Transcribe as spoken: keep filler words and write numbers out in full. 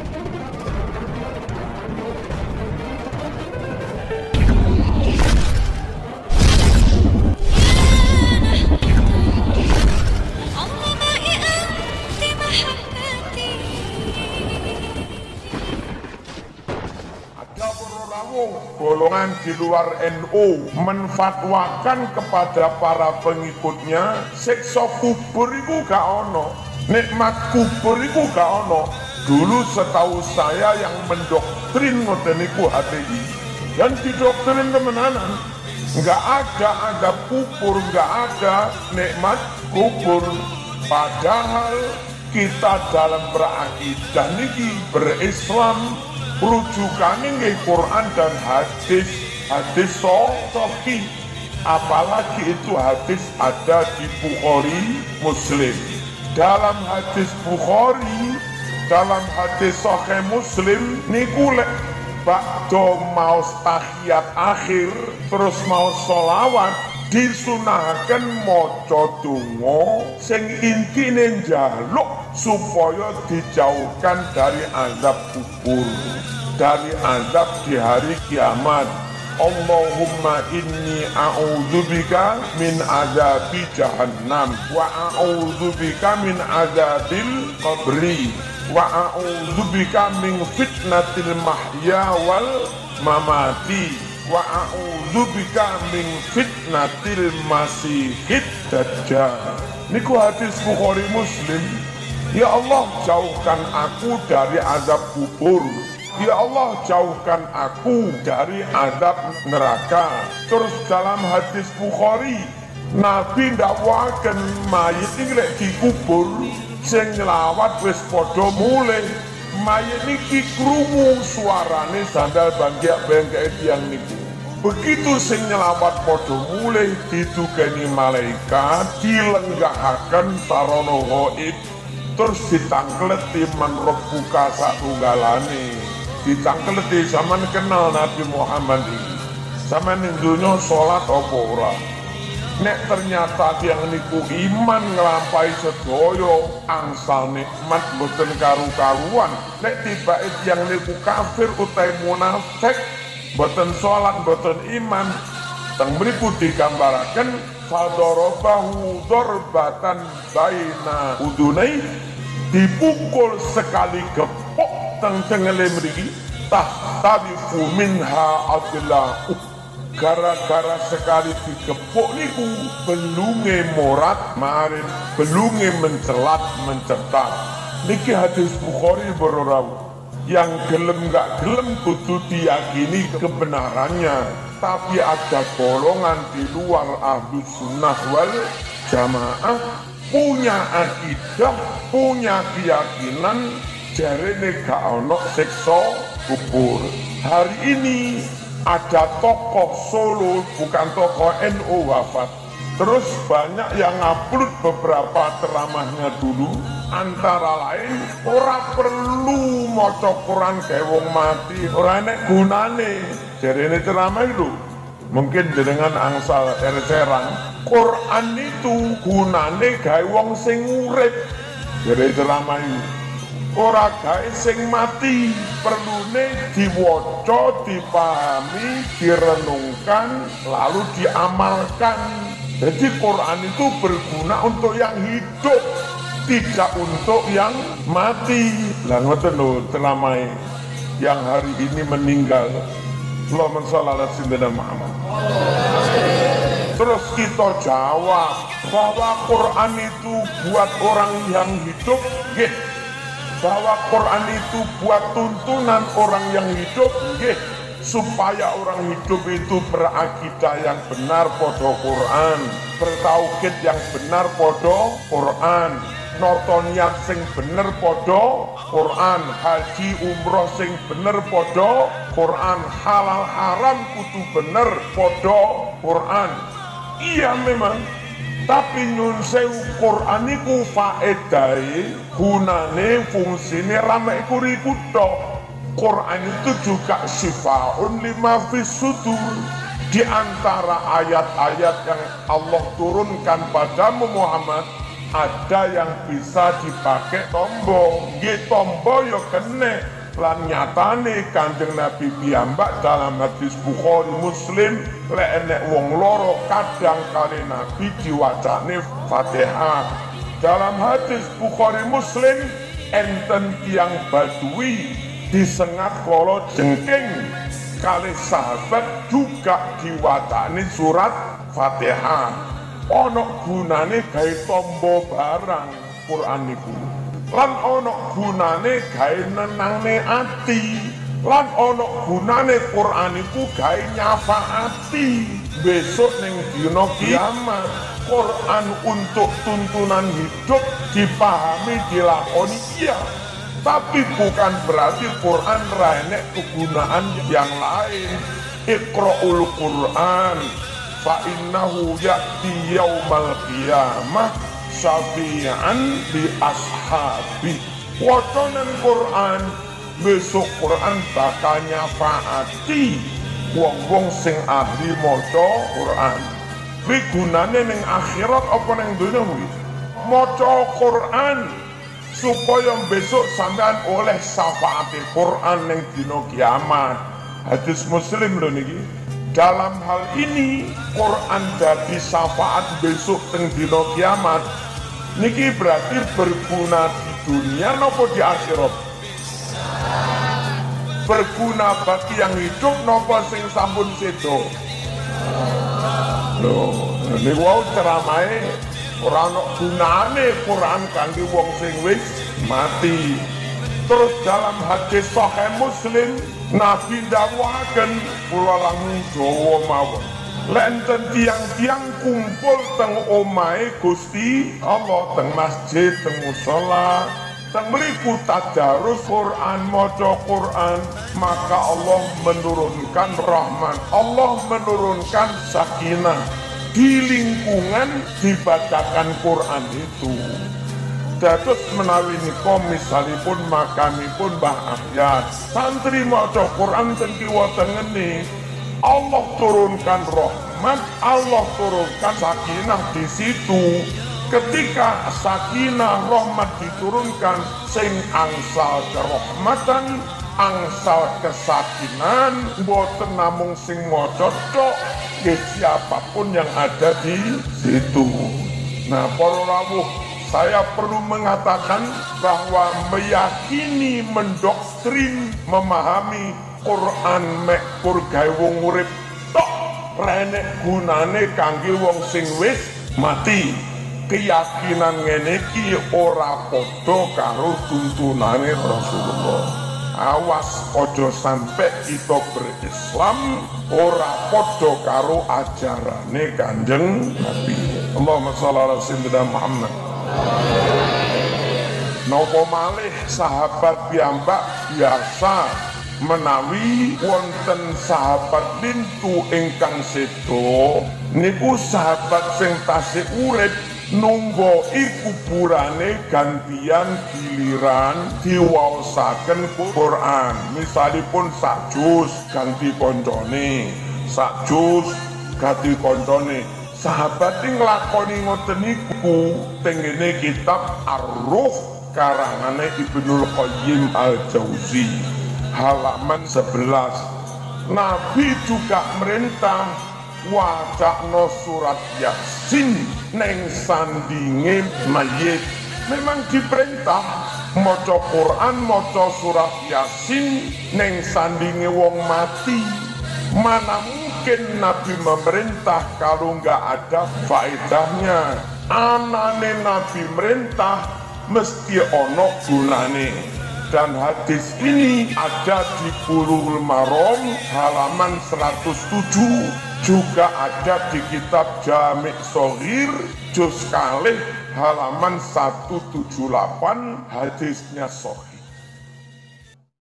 Golongan di luar N U menfatwakan kepada para pengikutnya siksa kubur iku gak ono, nikmat kubur iku gak ono. Dulu setahu saya yang mendoktrin ngoten niku H T I dan didoktrin temenanan, nggak ada ada kubur, nggak ada nikmat kubur. Padahal kita dalam berakidah niki berislam rujukannya nggih Quran dan hadis, hadis sahih, apalagi itu hadis ada di Bukhari Muslim. Dalam hadis Bukhari, dalam hadis sahih Muslim niku lek bakdo mau tahiyat akhir terus mau sholawat disunahkan maca donga sing intine njaluk supaya dijauhkan dari azab kubur, dari azab di hari kiamat. Allahumma inni a'udzubika min azabi jahannam wa a'udzubika min azabil qabri wa a'udzubika min fitnatil mahya wal mamati wa a'udzubika min fitnatil masihid dajjal. Niku hadis Bukhari Muslim. Ya Allah, jauhkan aku dari azab kubur. Ya Allah, jauhkan aku dari azab neraka. Terus dalam hadis Bukhari, Nabi ndakwaken mayit iki lek dikubur sing nglawat wis padha mulih. Mayit niki krungu suarane sandal bangkek-bangkek tiyang niku. Begitu sing nyelawat padha mulih didugani malaikat dilenggahaken sarana gaib terus ditangkleti manrobuka satunggalane. Ditangkleti sampean kenal Nabi Muhammad iki. Sampeyan ning donya salat apa ora? Nek ternyata tiyang niku iman nglampahi sedaya angsal nikmat boten karu-karuan. Nek tibake tiyang niku kafir utahe munafik, boten salat, boten iman, teng mriku digambaraken fadorobahu dorbatan baina udunai, dipukul sekali gepok teng tengele mriki tahtabifu minha adlahu. Gara-gara sekali digepok niku belunge morat marin, belunge mencelat mencetak. Niki hadis Bukhari bororawu. Yang gelem gak gelem kudu diyakini kebenarannya. Tapi ada golongan di luar ahlu sunnah wal jamaah punya akidah, punya keyakinan jarene gak ono siksa kubur. Hari ini ada tokoh Solo, bukan tokoh N U wafat. Terus banyak yang ngupload beberapa ceramahnya dulu. Antara lain, ora perlu maca Quran kayak wong mati, ora enek gunane. Jarene ceramah itu mungkin dengan angsal erceran. Quran itu gunane gawe wong sing urip. Jarene ceramah itu ora gawe sing mati, perlune diwaca, dipahami, direnungkan, lalu diamalkan. Jadi Quran itu berguna untuk yang hidup, tidak untuk yang mati. Lah ngoten lho ceramah yang hari ini meninggal. Allahumma shalli ala sayyidina Muhammad. Terus kita jawab bahwa Quran itu buat orang yang hidup, nggih. Bahwa Quran itu buat tuntunan orang yang hidup, nggih. Supaya orang hidup itu berakidah yang benar podo Quran, bertauhid yang benar podo Quran, notoniat sing bener podo Quran, haji umroh sing bener podo Quran, halal haram kudu bener podo Quran. Iya memang, tapi nyun sewu Quran iku faedahe, gunane, fungsine rame iku riku tok. Quran itu juga syifaun lima fis sudur. Di antara ayat-ayat yang Allah turunkan padamu Muhammad ada yang bisa dipakai tombo, nggih tombo yo kene. Lan nyatane Kanjeng Nabi piyambak dalam hadis Bukhari Muslim lek enek wong loro kadang kali Nabi diwacane Fatihah. Dalam hadis Bukhari Muslim enten tiang Badui disengat kala jengking kali sahabat juga diwacane surat Fatihah. Ono gunane gawe tombo barang Quran niku. Lan ono gunane gawe nenangne ati, lan ono gunane Quran iku gawe nyafaati besok ning dina kiamat. Quran untuk tuntunan hidup dipahami dilakoni iya, tapi bukan berarti Quran ra enek kegunaan yang lain. Iqra'ul Quran fa innahu ya'ti yaumal qiyamah syafi'an di ashabi. Wacanan Quran besok Quran bakal nyafaati wong-wong sing ahli maca Quran. Kuwi gunane ning akhirat apa ning donya kuwi? Maca Quran supaya besok sampean oleh syafaati Quran ning dina kiamat. Hadis Muslim lho niki. Dalam hal ini Quran jadi syafaat besok teng dina kiamat. Niki berarti berguna di dunia nopo di akhirat? Berguna bagi yang hidup nopo sing sampun sedo? Loh, ini wow ceramahe ora ono gunane Quran kangge wong sing wis mati. Terus dalam hadis Sahih Muslim Nabi dawuhaken kula langung Jawa mawon. Lek enten tiang-tiang kumpul teng omahe Gusti Allah, teng masjid, teng musala, teng mriku tadarus Quran, maca Quran, maka Allah menurunkan rahmat, Allah menurunkan sakinah di lingkungan dibacakan Quran itu. Dados menawi nika misalipun makamipun Mbah Ahyar, santri maca Quran teng kiwa tengene, Allah turunkan rahmat, Allah turunkan sakinah di situ. Ketika sakinah rahmat diturunkan, sing angsal kerahmatan, angsal kesakinahan, boten namung sing maca tok, siapapun yang ada di situ. Nah, para rawuh, saya perlu mengatakan bahwa meyakini, mendoktrin, memahami Quran mek kur gawe wong urip tok, renek gunane kangge wong sing wis mati. Keyakinan ngene iki ora padha karo tuntunane Rasulullah. Awas aja sampe kita berislam ora padha karo ajarane Kanjeng Nabi. Allahumma shalli ala sayyidina Muhammad. Napa malih sahabat piyambak biasa menawi wonten sahabat lintu ingkang sedo niku sahabat sing tasih urip nunggu kuburane gantian giliran diwaosaken Quran. Misalipun sak juz ganti koncone, sak juz ganti koncone. Sahabat sing nglakoni ngoten niku tengene kitab Ar-Ruh karangane Ibnul Qayyim Al-Jauzi halaman sebelas. Nabi juga merintah wacana surat Yasin neng sandinge mayit. Memang diperintah maca Quran, maca surat Yasin neng sandinge wong mati. Mana mungkin Nabi memerintah kalau nggak ada faedahnya? Anane Nabi merintah mesti ono gunane. Dan hadis ini ada di Bulughul Maram halaman seratus tujuh, juga ada di kitab Jami' Shaghir juz kalih halaman seratus tujuh puluh delapan, hadisnya sahih.